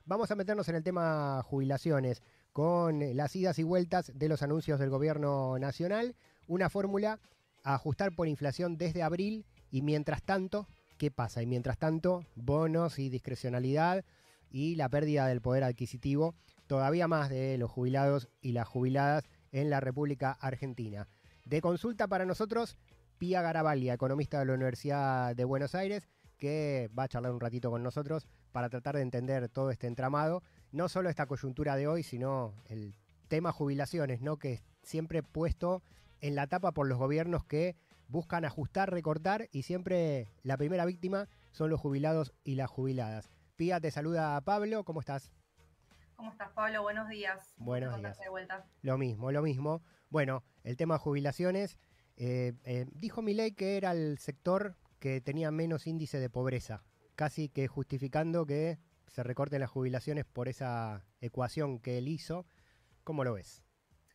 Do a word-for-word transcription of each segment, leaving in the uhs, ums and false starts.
Vamos a meternos en el tema jubilaciones, con las idas y vueltas de los anuncios del gobierno nacional, una fórmula a ajustar por inflación desde abril y mientras tanto, ¿qué pasa? Y mientras tanto, bonos y discrecionalidad y la pérdida del poder adquisitivo todavía más de los jubilados y las jubiladas en la República Argentina. De consulta para nosotros, Pía Garavaglia, economista de la Universidad de Buenos Aires, que va a charlar un ratito con nosotros para tratar de entender todo este entramado, no solo esta coyuntura de hoy, sino el tema jubilaciones, ¿no? Que es siempre puesto en la tapa por los gobiernos que buscan ajustar, recortar, y siempre la primera víctima son los jubilados y las jubiladas. Pía, te saluda Pablo, ¿cómo estás? ¿Cómo estás, Pablo? Buenos días. Un gusto Buenos encontrarte días. de vuelta. Lo mismo, lo mismo. Bueno, el tema jubilaciones, eh, eh, dijo Milei que era el sector que tenía menos índice de pobreza, casi que justificando que se recorten las jubilaciones por esa ecuación que él hizo. ¿Cómo lo ves?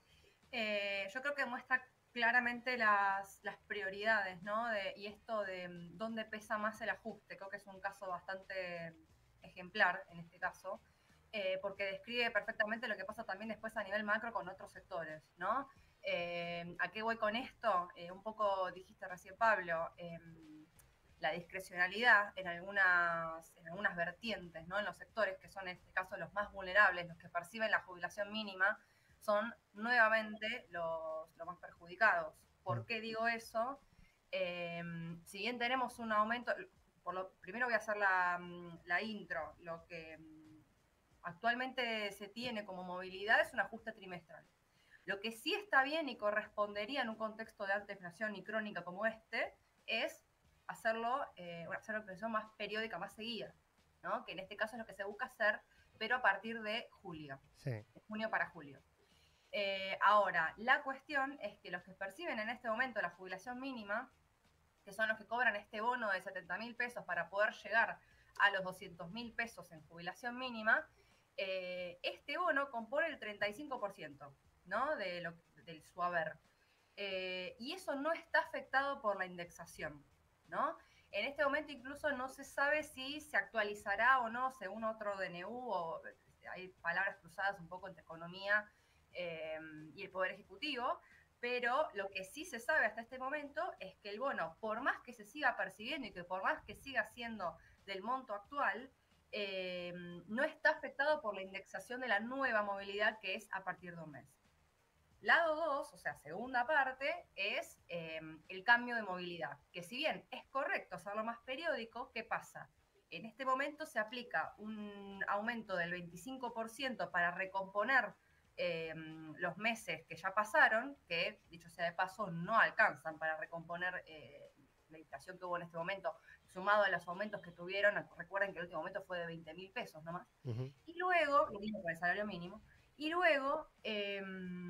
Eh, yo creo que muestra claramente las, las prioridades, ¿no? De, y esto de mm, dónde pesa más el ajuste. Creo que es un caso bastante ejemplar en este caso, eh, porque describe perfectamente lo que pasa también después a nivel macro con otros sectores, ¿no? Eh, ¿A qué voy con esto? Eh, un poco dijiste recién, Pablo, eh, la discrecionalidad en algunas, en algunas vertientes, ¿no? En los sectores que son en este caso los más vulnerables, los que perciben la jubilación mínima, son nuevamente los, los más perjudicados. Mm. ¿Por qué digo eso? Eh, si bien tenemos un aumento, por lo primero voy a hacer la, la intro, lo que actualmente se tiene como movilidad es un ajuste trimestral. Lo que sí está bien y correspondería en un contexto de alta inflación y crónica como este es hacerlo, eh, hacer una inflación más periódica, más seguida, ¿no? Que en este caso es lo que se busca hacer, pero a partir de julio, Sí. de junio para julio. Eh, ahora, la cuestión es que los que perciben en este momento la jubilación mínima, que son los que cobran este bono de setenta mil pesos para poder llegar a los doscientos mil pesos en jubilación mínima, eh, este bono compone el treinta y cinco por ciento, ¿no? De lo, del su haber. Eh, y eso no está afectado por la indexación, ¿no? En este momento incluso no se sabe si se actualizará o no según otro D N U, o hay palabras cruzadas un poco entre economía eh, y el Poder Ejecutivo, pero lo que sí se sabe hasta este momento es que el bono, por más que se siga percibiendo y que por más que siga siendo del monto actual, eh, no está afectado por la indexación de la nueva movilidad que es a partir de un mes. Lado dos, o sea, segunda parte, es eh, el cambio de movilidad, que si bien es correcto hacerlo más periódico, ¿qué pasa? En este momento se aplica un aumento del veinticinco por ciento para recomponer eh, los meses que ya pasaron, que dicho sea de paso no alcanzan para recomponer eh, la inflación que hubo en este momento, sumado a los aumentos que tuvieron. Recuerden que el último aumento fue de veinte mil pesos nomás. Ujú. Y luego, lo mismo con el salario mínimo, y luego eh,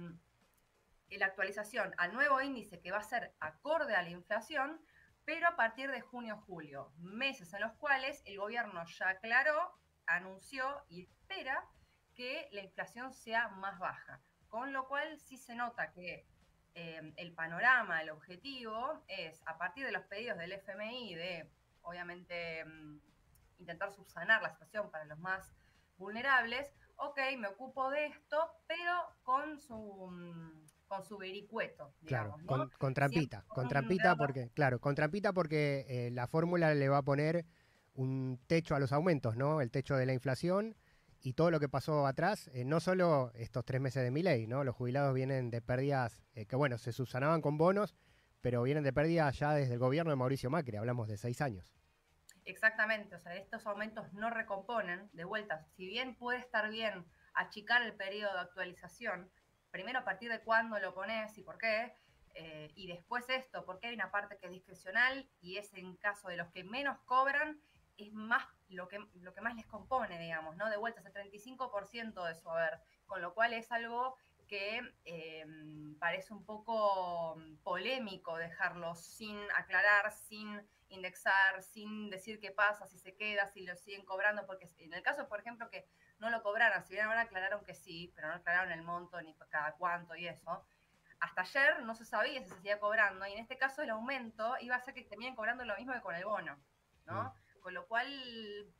la actualización al nuevo índice que va a ser acorde a la inflación, pero a partir de junio-julio, meses en los cuales el gobierno ya aclaró, anunció y espera que la inflación sea más baja. Con lo cual sí se nota que eh, el panorama, el objetivo es, a partir de los pedidos del F M I, de obviamente mm, intentar subsanar la situación para los más vulnerables, ok, me ocupo de esto, pero con su, mm, con su vericueto, Claro, digamos, ¿no? con, con Siempre trampita, con con un trampita dedo porque, claro, con trampita porque eh, la fórmula le va a poner un techo a los aumentos, ¿no? El techo de la inflación y todo lo que pasó atrás, eh, no solo estos tres meses de Milei, ¿no? Los jubilados vienen de pérdidas eh, que, bueno, se subsanaban con bonos, pero vienen de pérdidas ya desde el gobierno de Mauricio Macri, hablamos de seis años. exactamente, o sea, estos aumentos no recomponen, de vuelta, si bien puede estar bien achicar el periodo de actualización, primero a partir de cuándo lo pones y por qué, eh, y después esto, porque hay una parte que es discrecional y es en caso de los que menos cobran, es más lo que, lo que más les compone, digamos, ¿no? De vuelta, ese treinta y cinco por ciento de su haber, con lo cual es algo que eh, parece un poco polémico dejarlo sin aclarar, sin indexar, sin decir qué pasa, si se queda, si lo siguen cobrando, porque en el caso, por ejemplo, que no lo cobraran, si bien ahora aclararon que sí, pero no aclararon el monto ni cada cuánto y eso, hasta ayer no se sabía si se seguía cobrando, y en este caso el aumento iba a ser que terminen cobrando lo mismo que con el bono, Mm. ¿no? Con lo cual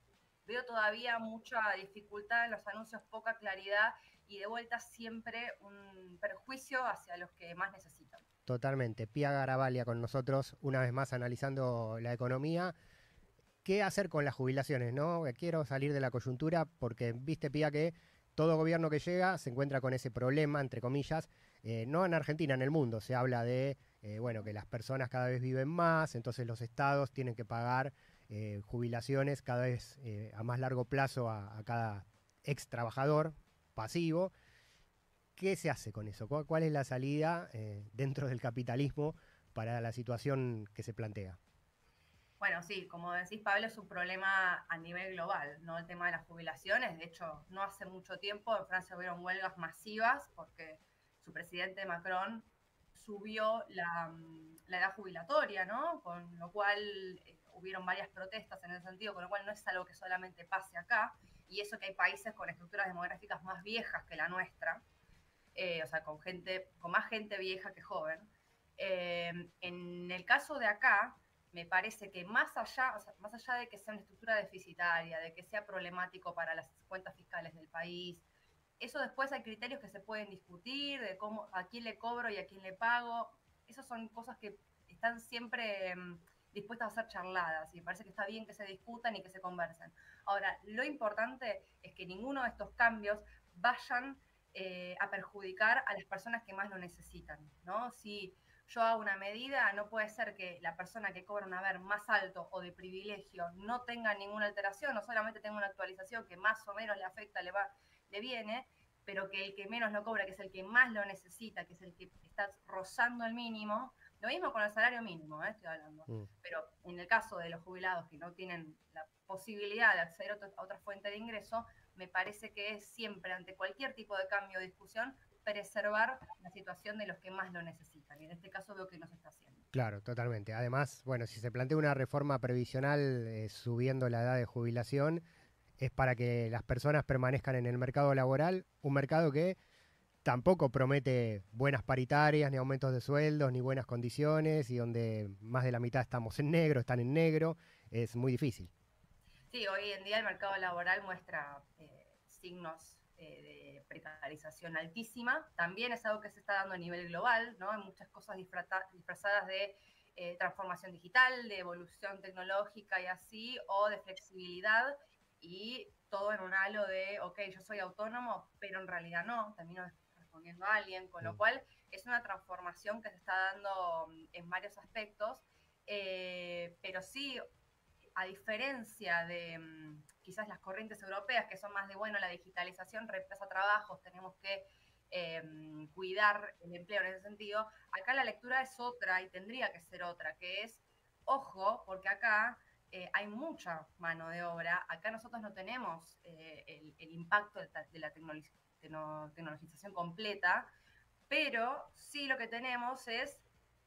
veo todavía mucha dificultad en los anuncios, poca claridad y de vuelta siempre un perjuicio hacia los que más necesitan. Totalmente. Pía Garavaglia con nosotros, una vez más analizando la economía. ¿Qué hacer con las jubilaciones? ¿No? Quiero salir de la coyuntura porque viste, Pía, que todo gobierno que llega se encuentra con ese problema, entre comillas, eh, no en Argentina, en el mundo. Se habla de eh, bueno, que las personas cada vez viven más, entonces los estados tienen que pagar eh, jubilaciones cada vez eh, a más largo plazo a, a cada ex trabajador pasivo. ¿Qué se hace con eso? ¿Cuál, cuál es la salida eh, dentro del capitalismo para la situación que se plantea? Bueno, sí, como decís, Pablo, es un problema a nivel global, ¿no? El tema de las jubilaciones. De hecho, no hace mucho tiempo en Francia hubieron huelgas masivas porque su presidente Macron subió la, la edad jubilatoria, ¿no? Con lo cual eh, hubieron varias protestas en ese sentido, con lo cual no es algo que solamente pase acá. Y eso que hay países con estructuras demográficas más viejas que la nuestra, eh, o sea, con gente, con más gente vieja que joven. Eh, en el caso de acá, me parece que más allá, o sea, más allá de que sea una estructura deficitaria, de que sea problemático para las cuentas fiscales del país, eso después hay criterios que se pueden discutir, de cómo, a quién le cobro y a quién le pago. Esas son cosas que están siempre um, dispuestas a ser charladas y me parece que está bien que se discutan y que se conversen. Ahora, lo importante es que ninguno de estos cambios vayan eh, a perjudicar a las personas que más lo necesitan, ¿no? Si yo hago una medida, no puede ser que la persona que cobra un haber más alto o de privilegio no tenga ninguna alteración, o solamente tenga una actualización que más o menos le afecta, le, va, le viene, pero que el que menos lo cobra, que es el que más lo necesita, que es el que está rozando el mínimo, lo mismo con el salario mínimo, ¿eh? Estoy hablando, mm. pero en el caso de los jubilados que no tienen la posibilidad de acceder a otra, a otra fuente de ingreso, me parece que es siempre, ante cualquier tipo de cambio o discusión, preservar la situación de los que más lo necesitan. Y en este caso veo que no se está haciendo. Claro, totalmente. Además, bueno, si se plantea una reforma previsional eh, subiendo la edad de jubilación, es para que las personas permanezcan en el mercado laboral, un mercado que tampoco promete buenas paritarias, ni aumentos de sueldos, ni buenas condiciones, y donde más de la mitad estamos en negro, están en negro, es muy difícil. Sí, hoy en día el mercado laboral muestra eh, signos eh, de precarización altísima. También es algo que se está dando a nivel global, ¿no? Hay muchas cosas disfrazadas de eh, transformación digital, de evolución tecnológica y así, o de flexibilidad, y todo en un halo de, ok, yo soy autónomo, pero en realidad no, termino respondiendo a alguien, con lo cual es una transformación que se está dando en varios aspectos, eh, pero sí, a diferencia de um, quizás las corrientes europeas, que son más de, bueno, la digitalización reemplaza trabajos, tenemos que eh, cuidar el empleo en ese sentido, acá la lectura es otra y tendría que ser otra, que es, ojo, porque acá eh, hay mucha mano de obra, acá nosotros no tenemos eh, el, el, impacto de, de la tecnologi tecnologización completa, pero sí lo que tenemos es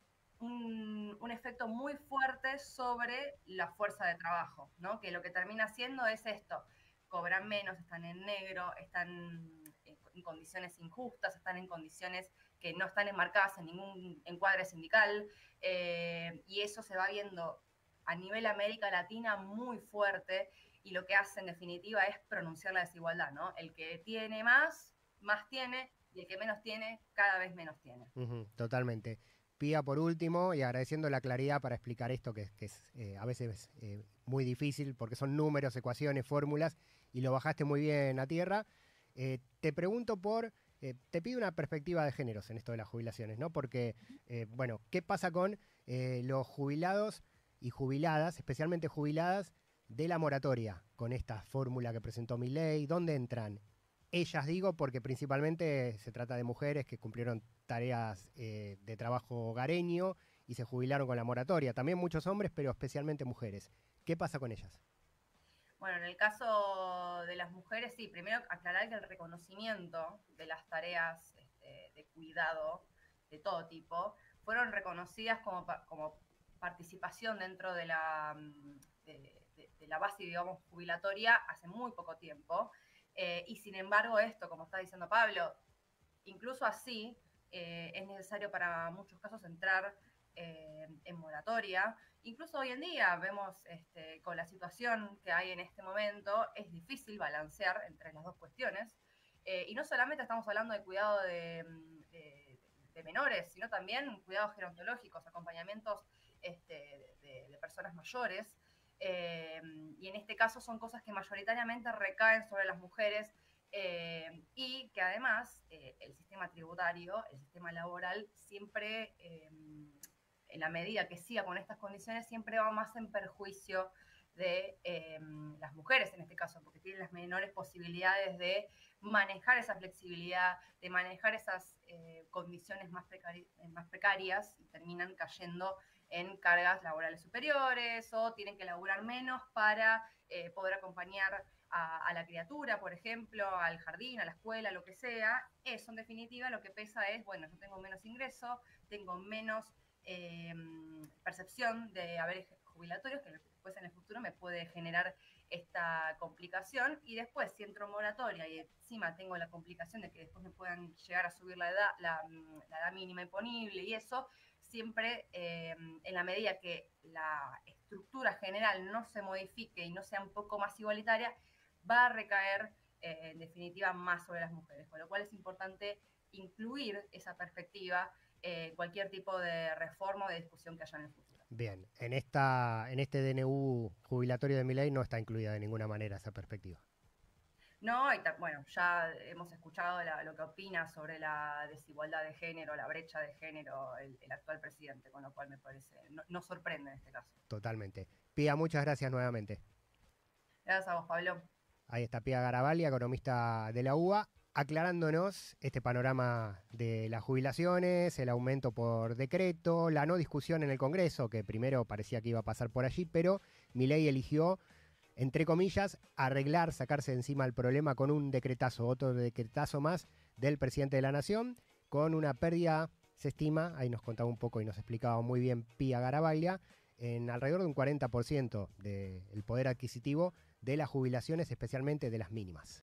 Un, un, efecto muy fuerte sobre la fuerza de trabajo, ¿no? Que lo que termina haciendo es esto, cobran menos, están en negro, están en, en condiciones injustas, están en condiciones que no están enmarcadas en ningún encuadre sindical, eh, y eso se va viendo a nivel América Latina muy fuerte, y lo que hace en definitiva es pronunciar la desigualdad, ¿no? El que tiene más, más tiene, y el que menos tiene, cada vez menos tiene. Uh-huh, totalmente. Pía, por último, y agradeciendo la claridad para explicar esto, que, que es eh, a veces eh, muy difícil, porque son números, ecuaciones, fórmulas, y lo bajaste muy bien a tierra. Eh, te pregunto por, eh, te pido una perspectiva de géneros en esto de las jubilaciones, ¿no? Porque, eh, bueno, ¿qué pasa con eh, los jubilados y jubiladas, especialmente jubiladas, de la moratoria, con esta fórmula que presentó Milei? ¿Dónde entran? Ellas, digo, porque principalmente se trata de mujeres que cumplieron tareas eh, de trabajo hogareño y se jubilaron con la moratoria. También muchos hombres, pero especialmente mujeres. ¿Qué pasa con ellas? Bueno, en el caso de las mujeres, sí, primero aclarar que el reconocimiento de las tareas este, de cuidado de todo tipo fueron reconocidas como, como participación dentro de la, de, de, de la base, digamos, jubilatoria hace muy poco tiempo. Eh, y sin embargo, esto, como está diciendo Pablo, incluso así, eh, es necesario para muchos casos entrar eh, en moratoria. Incluso hoy en día vemos este, con la situación que hay en este momento, es difícil balancear entre las dos cuestiones. Eh, y no solamente estamos hablando de cuidado de, de, de menores, sino también cuidados gerontológicos, acompañamientos este, de, de personas mayores. Eh, y en este caso son cosas que mayoritariamente recaen sobre las mujeres eh, y que además eh, el sistema tributario, el sistema laboral, siempre, eh, en la medida que siga con estas condiciones, siempre va más en perjuicio de eh, las mujeres en este caso, porque tienen las menores posibilidades de manejar esa flexibilidad, de manejar esas eh, condiciones más, precari más precarias y terminan cayendo en cargas laborales superiores o tienen que laburar menos para eh, poder acompañar a, a la criatura, por ejemplo, al jardín, a la escuela, lo que sea. Eso, en definitiva, lo que pesa es, bueno, yo tengo menos ingreso, tengo menos eh, percepción de haberes jubilatorios, que después en el futuro me puede generar esta complicación, y después si entro en moratoria y encima tengo la complicación de que después me puedan llegar a subir la edad, la, la edad mínima imponible y eso, siempre eh, en la medida que la estructura general no se modifique y no sea un poco más igualitaria, va a recaer eh, en definitiva más sobre las mujeres, con lo cual es importante incluir esa perspectiva en eh, cualquier tipo de reforma o de discusión que haya en el futuro. Bien, en, esta, en este D N U jubilatorio de Milei no está incluida de ninguna manera esa perspectiva. No, y bueno, ya hemos escuchado la, lo que opina sobre la desigualdad de género, la brecha de género, el, el actual presidente, con lo cual me parece, no, no sorprende en este caso. Totalmente. Pía, muchas gracias nuevamente. Gracias a vos, Pablo. Ahí está Pía Garavaglia, economista de la U B A, aclarándonos este panorama de las jubilaciones, el aumento por decreto, la no discusión en el Congreso, que primero parecía que iba a pasar por allí, pero Milei eligió, entre comillas, arreglar, sacarse de encima el problema con un decretazo, otro decretazo más del presidente de la Nación, con una pérdida, se estima, ahí nos contaba un poco y nos explicaba muy bien Pía Garavaglia, en alrededor de un cuarenta por ciento del poder adquisitivo de las jubilaciones, especialmente de las mínimas.